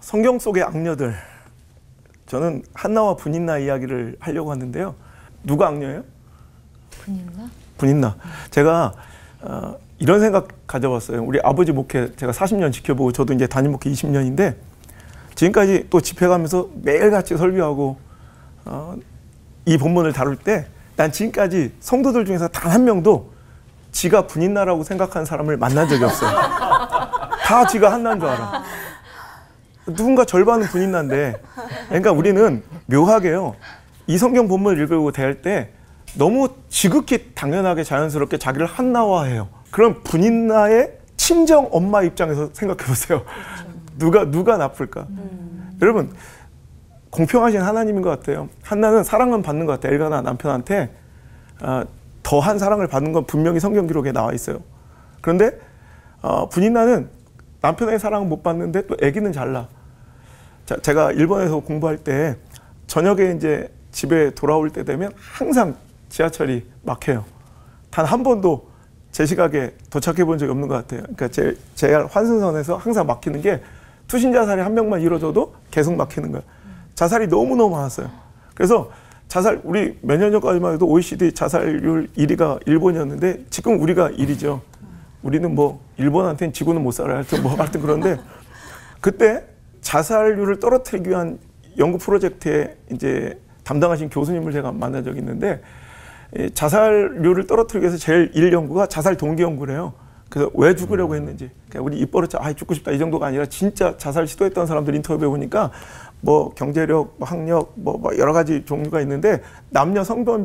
성경 속의 악녀들. 저는 한나와 분인나 이야기를 하려고 하는데요. 누가 악녀예요? 분인나? 분인나. 제가 이런 생각 가져봤어요. 우리 아버지 목회 제가 40년 지켜보고 저도 이제 담임 목회 20년인데 지금까지 또 집회 가면서 매일같이 설교하고 이 본문을 다룰 때 난 지금까지 성도들 중에서 단 한 명도 지가 분인나라고 생각하는 사람을 만난 적이 없어요. 다 지가 한나인 줄 알아. 누군가 절반은 분인나인데, 그러니까 우리는 묘하게요. 이 성경 본문을 읽고 대할 때 너무 지극히 당연하게 자연스럽게 자기를 한나화해요. 그럼 분인나의 친정 엄마 입장에서 생각해 보세요. 누가 나쁠까? 여러분 공평하신 하나님인 것 같아요. 한나는 사랑은 받는 것 같아요. 엘가나 남편한테 더한 사랑을 받는 건 분명히 성경 기록에 나와 있어요. 그런데 분인나는 남편의 사랑은 못 받는데 또 아기는 잘나. 제가 일본에서 공부할 때 저녁에 이제 집에 돌아올 때 되면 항상 지하철이 막혀요. 단 한 번도 제 시각에 도착해 본 적이 없는 것 같아요. 그러니까 JR 환승선에서 항상 막히는 게 투신 자살이 한 명만 이루어져도 계속 막히는 거예요. 자살이 너무너무 많았어요. 그래서 자살, 우리 몇 년 전까지만 해도 OECD 자살률 1위가 일본이었는데 지금 우리가 1위죠. 우리는 뭐 일본한테는 지구는 못 살아요. 하여튼 그런데 그때 자살률을 떨어뜨리기 위한 연구 프로젝트에 이제 담당하신 교수님을 제가 만난 적이 있는데 자살률을 떨어뜨리기 위해서 제일 1연구가 자살 동기 연구래요. 그래서 왜 죽으려고 했는지. 그러니까 우리 입버릇 죽고 싶다 이 정도가 아니라 진짜 자살 시도했던 사람들 인터뷰해 보니까 뭐 경제력, 학력, 뭐 여러 가지 종류가 있는데 남녀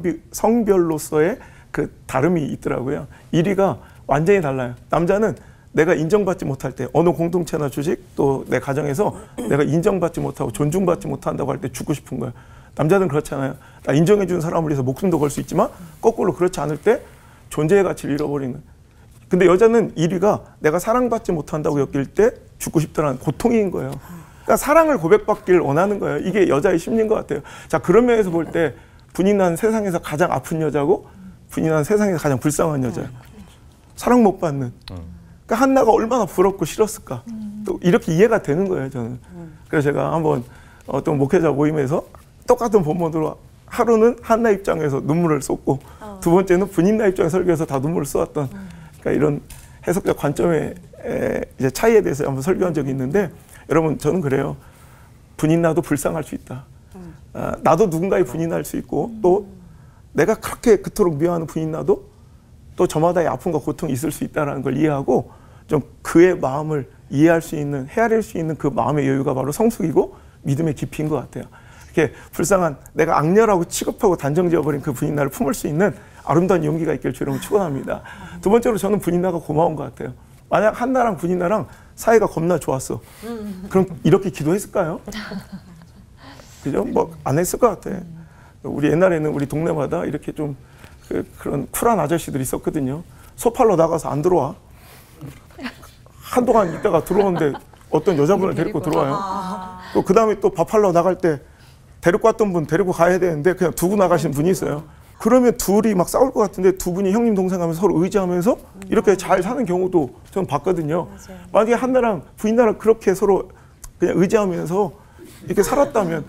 성별로서의 그 다름이 있더라고요. 1위가 완전히 달라요. 남자는 내가 인정받지 못할 때 어느 공동체나 주식 또 내 가정에서 내가 인정받지 못하고 존중받지 못한다고 할 때 죽고 싶은 거예요. 남자는 그렇잖아요. 나 인정해 주는 사람을 위해서 목숨도 걸 수 있지만 거꾸로 그렇지 않을 때 존재의 가치를 잃어버리는. 근데 여자는 1위가 내가 사랑받지 못한다고 여길 때 죽고 싶다는 고통인 거예요. 그러니까 사랑을 고백받길 원하는 거예요. 이게 여자의 심리인 것 같아요. 자, 그런 면에서 볼 때 분인나는 세상에서 가장 아픈 여자고 분인나는 세상에서 가장 불쌍한 여자예요. 사랑 못 받는. 그러니까 한나가 얼마나 부럽고 싫었을까. 또 이렇게 이해가 되는 거예요, 저는. 그래서 제가 한번 어떤 목회자 모임에서 똑같은 본문으로 하루는 한나 입장에서 눈물을 쏟고 두 번째는 분인나 입장에서 설교해서 다 눈물을 쏟았던 그러니까 이런 해석적 관점의 이제 차이에 대해서 한번 설교한 적이 있는데 여러분 저는 그래요. 분인나도 불쌍할 수 있다. 나도 누군가의 분인나일 수 있고 또 내가 그렇게 그토록 미워하는 분인나도 또 저마다의 아픔과 고통이 있을 수 있다는 걸 이해하고 좀 그의 마음을 이해할 수 있는 헤아릴 수 있는 그 마음의 여유가 바로 성숙이고 믿음의 깊이인 것 같아요. 이렇게 불쌍한 내가 악녀라고 취급하고 단정지어버린 그 분인나를 품을 수 있는 아름다운 용기가 있길 주님을 축원합니다. 두 번째로 저는 분인나가 고마운 것 같아요. 만약 한나랑 분인나랑 사이가 겁나 좋았어. 그럼 이렇게 기도했을까요? 그죠? 뭐 안 했을 것 같아. 우리 옛날에는 우리 동네마다 이렇게 좀 그런 쿨한 아저씨들이 있었거든요. 소팔로 나가서 안 들어와. 한동안 있다가 들어오는데 어떤 여자분을 데리고 들어와요. 또 그 다음에 또 밥하러 나갈 때 데리고 왔던 분 데리고 가야 되는데 그냥 두고 나가시는 분이 있어요. 그러면 둘이 막 싸울 것 같은데 두 분이 형님 동생 하면서 서로 의지하면서 이렇게 잘 사는 경우도 저는 봤거든요. 맞아요. 만약에 한나랑 부인나랑 그렇게 서로 그냥 의지하면서 이렇게 살았다면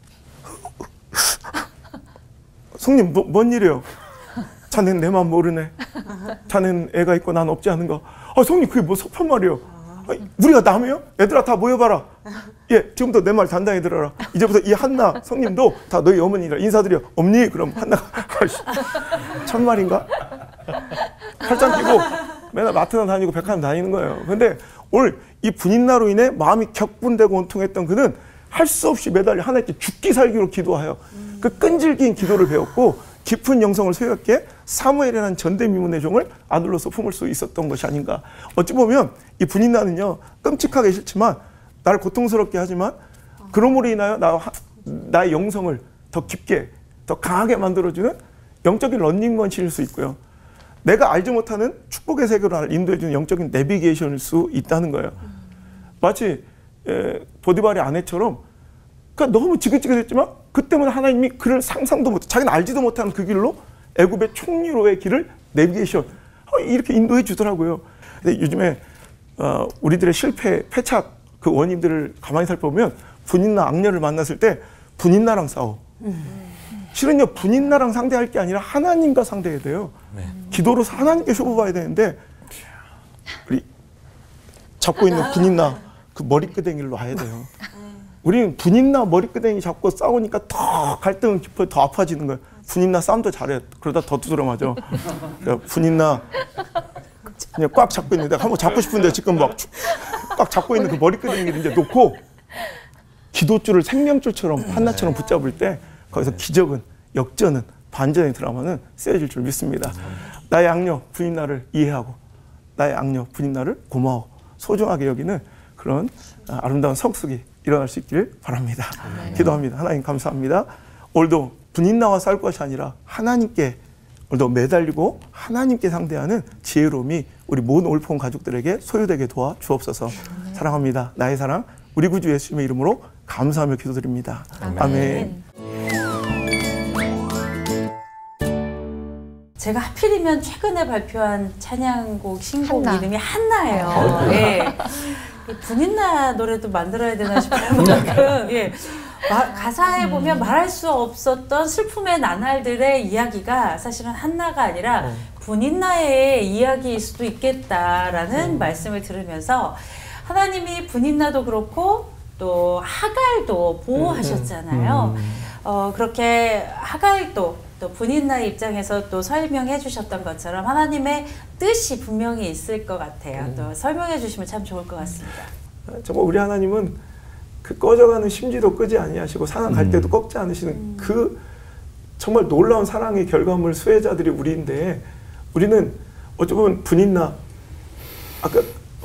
성님 뭔 일이에요? 자넨 내 마음 모르네. 자넨 애가 있고 난 없지 않은가. 성님 그게 뭐 섭한 말이에요. 우리가 남이요? 얘들아 다 모여봐라. 예, 지금부터 내 말 단단히 들어라. 이제부터 이 한나 성님도 다 너희 어머니라 인사드려. 없니? 그럼 한나가 참말인가? 팔짱 끼고 맨날 마트나 다니고 백화점 다니는 거예요. 근데 오늘 이 분인나로 인해 마음이 격분되고 온통했던 그는 할 수 없이 매달려 하나님께 죽기 살기로 기도하여 그 끈질긴 기도를 배웠고 깊은 영성을 소유했기에 사무엘이라는 전대미문의 종을 아들로서 품을 수 있었던 것이 아닌가. 어찌 보면 이 분인나는요 끔찍하게 싫지만 나를 고통스럽게 하지만 그러므로 인하여 나의 영성을 더 깊게 더 강하게 만들어주는 영적인 런닝머신일 수 있고요. 내가 알지 못하는 축복의 세계로 나를 인도해주는 영적인 내비게이션일 수 있다는 거예요. 마치 보디발의 아내처럼 그러니까 너무 지긋지긋했지만 그 때문에 하나님이 그를 상상도 못, 자기는 알지도 못하는 그 길로 애굽의 총리로의 길을 내비게이션 이렇게 인도해 주더라고요. 근데 요즘에 우리들의 실패, 패착 그 원인들을 가만히 살펴보면 분인나 악녀를 만났을 때 분인나랑 싸워. 실은요 분인나랑 상대할 게 아니라 하나님과 상대해야 돼요. 네. 기도로 하나님께 쇼부봐야 되는데 우리 잡고 있는 분인나 그 머리끄댕이를 놔야 돼요. 우리는 분인나 머리끄댕이 잡고 싸우니까 더 갈등은 깊어요. 더 아파지는 거예요. 분인나 싸움도 잘해. 그러다 더 두드려 맞아. 분인나 그냥 꽉 잡고 있는데 한번 잡고 싶은데 지금 막 꽉 잡고 있는 그 머리끄댕이를 이제 놓고 기도줄을 생명줄처럼 한나처럼 붙잡을 때 거기서 기적은 역전은 반전의 드라마는 쓰여질 줄 믿습니다. 나의 악녀 분인나를 이해하고 나의 악녀 분인나를 고마워 소중하게 여기는 그런 아름다운 성숙이 일어날 수 있기를 바랍니다. 기도합니다. 하나님 감사합니다. 오늘도 분인나와 싸울 것이 아니라 하나님께 오늘도 매달리고 하나님께 상대하는 지혜로움이 우리 모든 올폰 가족들에게 소유되게 도와 주옵소서. 사랑합니다. 나의 사랑 우리 구주 예수님의 이름으로 감사하며 기도드립니다. 아멘. 제가 하필이면 최근에 발표한 찬양곡 신곡 한나. 이름이 한나예요. 예. 분인나 노래도 만들어야 되나 싶을 만큼 예. 가사에 보면 말할 수 없었던 슬픔의 나날들의 이야기가 사실은 한나가 아니라 분인나의 이야기일 수도 있겠다라는 말씀을 들으면서 하나님이 분인나도 그렇고 또 하갈도 보호하셨잖아요. 그렇게 하갈도 또 분인나의 입장에서 또 설명해 주셨던 것처럼 하나님의 뜻이 분명히 있을 것 같아요. 또 설명해 주시면 참 좋을 것 같습니다. 정말 우리 하나님은 그 꺼져가는 심지도 끄지 아니하시고 상한 갈 때도 꺾지 않으시는 그 정말 놀라운 사랑의 결과물 수혜자들이 우리인데 우리는 어쩌면 분인나 아까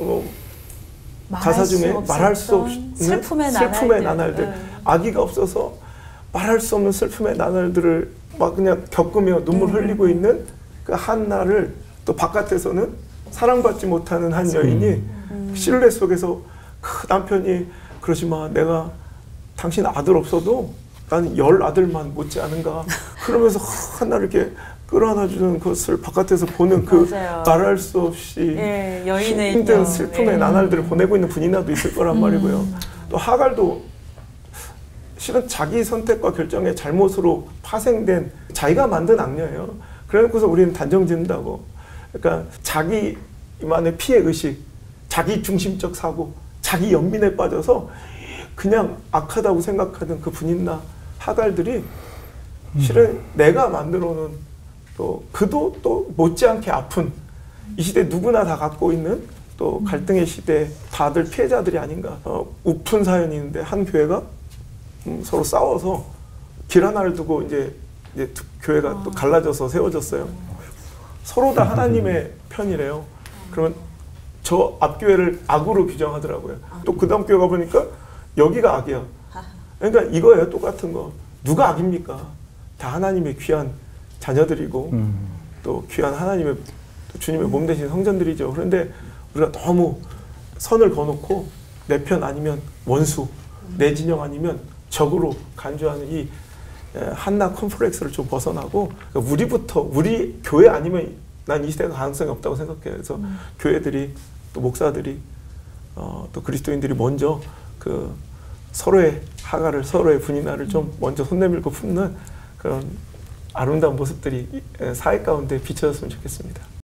가사 중에 말할 수 없는 슬픔의 나날들 아기가 없어서 말할 수 없는 슬픔의 나날들을 막 그냥 겪으며 눈물 흘리고 있는 그 한나를 또 바깥에서는 사랑받지 못하는 한 여인이 신뢰 속에서 그 남편이 그러지 마 내가 당신 아들 없어도 나는 10 아들만 못지 않은가 그러면서 한나를 이렇게 끌어안아주는 것을 바깥에서 보는 그 맞아요. 말할 수 없이 예, 여인의 힘든 슬픔의 나날들을 보내고 있는 분이나도 있을 거란 말이고요. 또 하갈도 실은 자기 선택과 결정의 잘못으로 파생된 자기가 만든 악녀예요. 그래놓고서 우리는 단정 짓는다고. 그러니까 자기만의 피해의식, 자기 중심적 사고, 자기 연민에 빠져서 그냥 악하다고 생각하는 그 분인나 하갈들이 실은 내가 만들어놓은 또 그도 또 못지않게 아픈 이 시대 누구나 다 갖고 있는 또 갈등의 시대 다들 피해자들이 아닌가. 우픈 사연이 있는데 한 교회가 서로 싸워서 길 하나를 두고 이제 교회가 또 갈라져서 세워졌어요. 서로 다 하나님의 편이래요. 그러면 저 앞교회를 악으로 규정하더라고요. 또 그 다음 교회 가보니까 여기가 악이야. 그러니까 이거예요. 똑같은 거. 누가 악입니까? 다 하나님의 귀한 자녀들이고 또 귀한 하나님의 또 주님의 몸 되신 성전들이죠. 그런데 우리가 너무 선을 그어놓고 내 편 아니면 원수, 내 진영 아니면 적으로 간주하는 이 한나 컴플렉스를 좀 벗어나고 그러니까 우리부터 우리 교회 아니면 난 이 시대가 가능성이 없다고 생각해요. 그래서 교회들이 또 목사들이 또 그리스도인들이 먼저 그 서로의 하갈을 서로의 분인나를 좀 먼저 손 내밀고 품는 그런 아름다운 모습들이 사회 가운데 비춰졌으면 좋겠습니다.